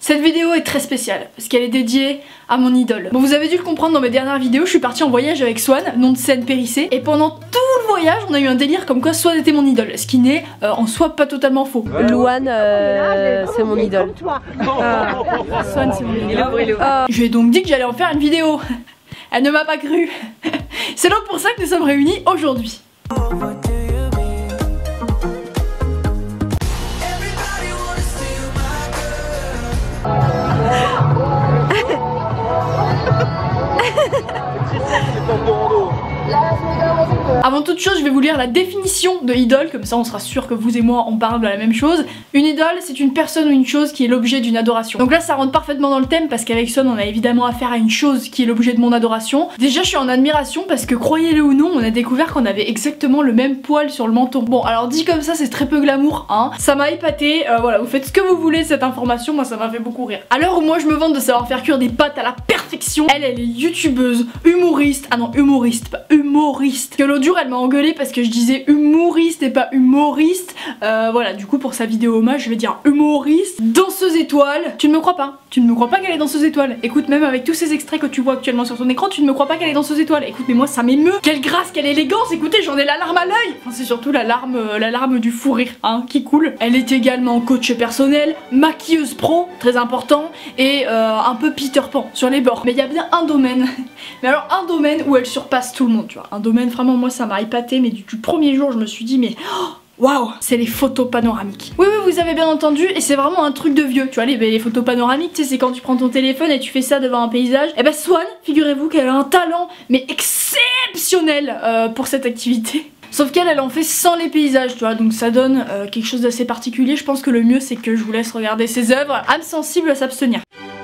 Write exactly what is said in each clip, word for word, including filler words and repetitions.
Cette vidéo est très spéciale parce qu'elle est dédiée à mon idole. Bon, vous avez dû le comprendre dans mes dernières vidéos, je suis partie en voyage avec Swan, nom de scène Périssé, et pendant tout le voyage on a eu un délire comme quoi Swan était mon idole, ce qui n'est euh, en soi pas totalement faux. Louane, euh, c'est mon idole. Ah, Swan c'est mon idole. Ah. Je lui ai donc dit que j'allais en faire une vidéo. Elle ne m'a pas cru. C'est donc pour ça que nous sommes réunis aujourd'hui. Avant toute chose, je vais vous lire la définition de idole, comme ça on sera sûr que vous et moi on parle de la même chose. Une idole, c'est une personne ou une chose qui est l'objet d'une adoration. Donc là ça rentre parfaitement dans le thème parce qu'avec Son on a évidemment affaire à une chose qui est l'objet de mon adoration. Déjà je suis en admiration parce que croyez-le ou non, on a découvert qu'on avait exactement le même poil sur le menton. Bon alors dit comme ça c'est très peu glamour hein, ça m'a épaté, euh, voilà vous faites ce que vous voulez de cette information, moi ça m'a fait beaucoup rire. À l'heure où moi je me vante de savoir faire cuire des pâtes à la perfection, elle elle est youtubeuse, humoriste, ah non humoriste, pas humoriste. Que l'autre jour elle m'a engueulé parce que je disais humoriste et pas humoriste, euh, voilà du coup pour sa vidéo hommage je vais dire humoriste. Danseuse étoile, tu ne me crois pas, tu ne me crois pas qu'elle est danseuse étoile. Écoute, même avec tous ces extraits que tu vois actuellement sur ton écran, tu ne me crois pas qu'elle est danseuse étoile. Écoute, mais moi ça m'émeut, quelle grâce, quelle élégance, écoutez j'en ai la larme à l'œil. Enfin c'est surtout la larme, euh, la larme du fou rire hein, qui coule. Elle est également coach personnel, maquilleuse pro, très important, et euh, un peu Peter Pan sur les bords. Mais il y a bien un domaine, mais alors un domaine où elle surpasse tout le monde, tu vois. Un domaine vraiment moi ça m'a épaté, mais du, du premier jour je me suis dit mais waouh, c'est les photos panoramiques. Oui oui vous avez bien entendu, et c'est vraiment un truc de vieux, tu vois les, les photos panoramiques, tu sais c'est quand tu prends ton téléphone et tu fais ça devant un paysage. Et bah Swan, figurez-vous qu'elle a un talent mais exceptionnel euh, pour cette activité. Sauf qu'elle, elle en fait sans les paysages, tu vois, donc ça donne euh, quelque chose d'assez particulier. Je pense que le mieux c'est que je vous laisse regarder ses œuvres. Âme sensible à s'abstenir.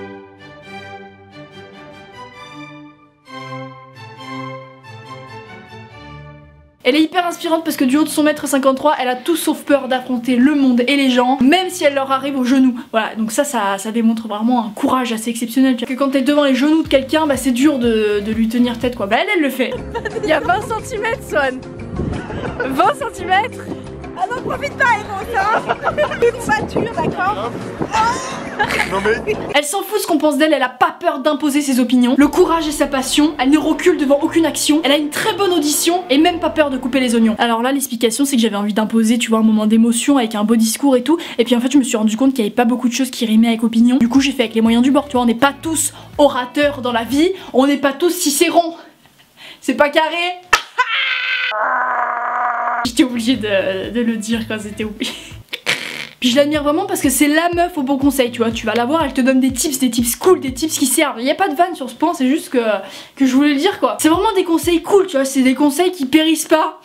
Elle est hyper inspirante parce que du haut de son mètre cinquante-trois, elle a tout sauf peur d'affronter le monde et les gens, même si elle leur arrive aux genoux. Voilà, donc ça, ça, ça démontre vraiment un courage assez exceptionnel. Que quand t'es devant les genoux de quelqu'un, bah c'est dur de, de lui tenir tête quoi. Bah elle, elle le fait. Il y a vingt centimètres, Swan. vingt centimètres. Ah non, profite pas, Héros, hein. Une voiture, d'accord. Non mais... Elle s'en fout ce qu'on pense d'elle, elle a pas peur d'imposer ses opinions. Le courage est sa passion, elle ne recule devant aucune action. Elle a une très bonne audition et même pas peur de couper les oignons. Alors là l'explication c'est que j'avais envie d'imposer, tu vois, un moment d'émotion avec un beau discours et tout. Et puis en fait je me suis rendu compte qu'il y avait pas beaucoup de choses qui rimaient avec opinion. Du coup j'ai fait avec les moyens du bord, tu vois, on n'est pas tous orateurs dans la vie, on n'est pas tous Cicéron. C'est pas carré. J'étais obligée de, de le dire quand c'était oublié. Puis je l'admire vraiment parce que c'est la meuf au bon conseil, tu vois, tu vas la voir, elle te donne des tips, des tips cool, des tips qui servent. Il n'y a pas de vanne sur ce point, c'est juste que, que je voulais le dire quoi. C'est vraiment des conseils cool, tu vois, c'est des conseils qui périssent pas.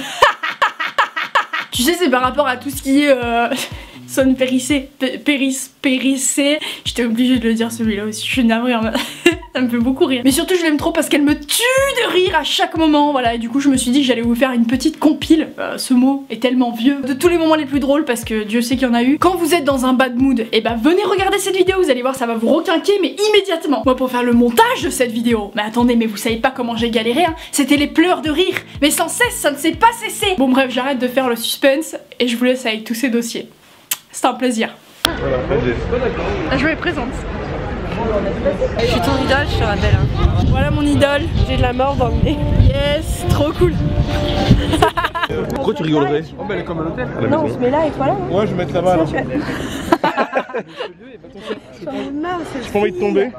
Tu sais, c'est par rapport à tout ce qui est... Euh... Son Périssé, Périsse, Périssé. J'étais obligée de le dire celui-là aussi, je suis navrée en mode... Ça me fait beaucoup rire. Mais surtout je l'aime trop parce qu'elle me tue de rire à chaque moment. Voilà, et du coup je me suis dit que j'allais vous faire une petite compile. Euh, ce mot est tellement vieux. De tous les moments les plus drôles parce que Dieu sait qu'il y en a eu. Quand vous êtes dans un bad mood, et bah venez regarder cette vidéo, vous allez voir ça va vous requinquer mais immédiatement. Moi pour faire le montage de cette vidéo, mais attendez, mais vous savez pas comment j'ai galéré hein. C'était les pleurs de rire. Mais sans cesse, ça ne s'est pas cessé. Bon bref, j'arrête de faire le suspense et je vous laisse avec tous ces dossiers. C'est un plaisir. Voilà, je me présente. Je suis ton idole, je te rappelle. Hein. Voilà mon idole. J'ai de la mort dans le nez. Yes, trop cool. Pourquoi tu rigolerais? Oh bah elle est comme à l'hôtel. Non, on se met là et toi là. Ouais, je vais mettre là-bas. J'en ai marre, c'est... J'ai pas envie de tomber.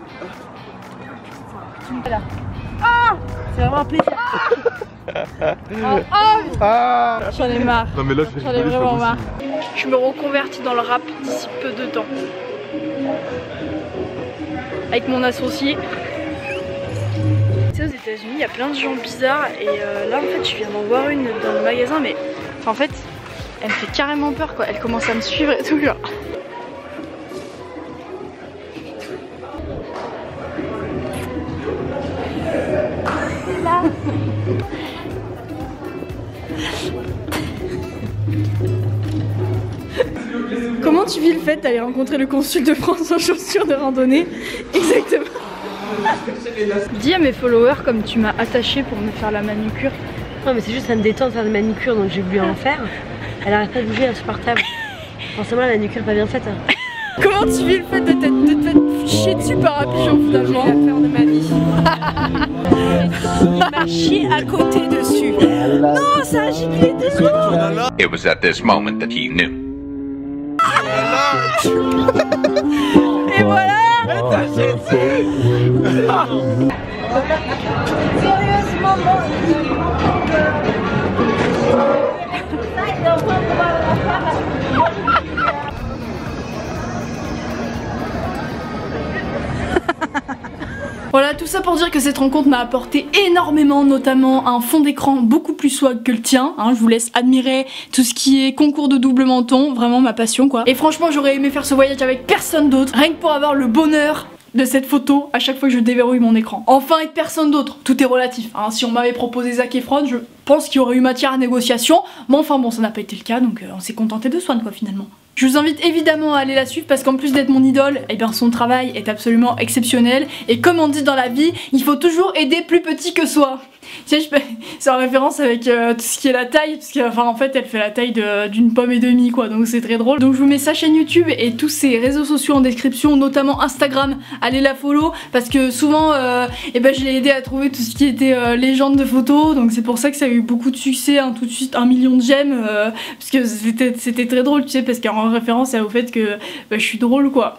Voilà. Ah, c'est vraiment un plaisir. Oh, oh Ah. j'en ai marre. Non mais là j'en ai vraiment marre. Je me reconvertis dans le rap d'ici peu de temps. Avec mon associé. Tu sais, aux États-Unis, il y a plein de gens bizarres et euh, là en fait je viens d'en voir une dans le magasin, mais en fait elle me fait carrément peur quoi. Elle commence à me suivre et tout genre. Là. Comment tu vis le fait d'aller rencontrer le consul de France en chaussures de randonnée? Exactement. Dis à mes followers comme tu m'as attaché pour me faire la manucure. Non mais c'est juste ça me détend de faire des manucures donc j'ai voulu en faire. Elle arrête pas de bouger, insupportable. Forcément la manucure pas bien faite. Hein. Comment tu vis le fait de te faire chier dessus par un pigeon finalement? J'ai la peur de ma vie. Il m'a chié à côté dessus. Non, ça a giclé dessus. It was at this moment that he knew. Et voilà. Sérieusement, Voilà, tout ça pour dire que cette rencontre m'a apporté énormément, notamment un fond d'écran beaucoup plus swag que le tien. Hein, je vous laisse admirer tout ce qui est concours de double menton, vraiment ma passion quoi. Et franchement, j'aurais aimé faire ce voyage avec personne d'autre, rien que pour avoir le bonheur de cette photo à chaque fois que je déverrouille mon écran. Enfin, avec personne d'autre, tout est relatif. Hein. Si on m'avait proposé Zac Efron, je pense qu'il y aurait eu matière à négociation. Mais enfin bon, ça n'a pas été le cas, donc euh, on s'est contenté de Swan quoi finalement. Je vous invite évidemment à aller la suivre parce qu'en plus d'être mon idole, eh bien son travail est absolument exceptionnel. Et comme on dit dans la vie, il faut toujours aider plus petit que soi. Tu sais, c'est en référence avec euh, tout ce qui est la taille, parce qu'en enfin, en fait elle fait la taille d'une pomme et demie quoi, donc c'est très drôle. Donc je vous mets sa chaîne YouTube et tous ses réseaux sociaux en description, notamment Instagram, allez la follow parce que souvent euh, eh ben, je l'ai aidé à trouver tout ce qui était euh, légende de photos, donc c'est pour ça que ça a eu beaucoup de succès, hein, tout de suite un million de j'aime, euh, parce que c'était très drôle tu sais, parce qu'en référence au fait que bah, je suis drôle quoi.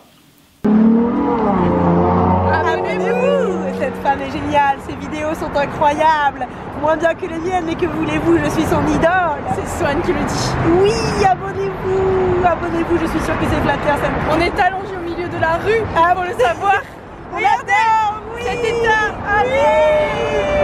Abonnez-vous! Cette femme est géniale, ses vidéos sont incroyables, moins bien que les miennes, mais que voulez-vous, je suis son idole. C'est Swan qui le dit. Oui, abonnez-vous, abonnez-vous, je suis sûre que c'est flatteur. Ça me... On est allongé au milieu de la rue, ah, pour le savoir. Regardez, oui, cet état, allez.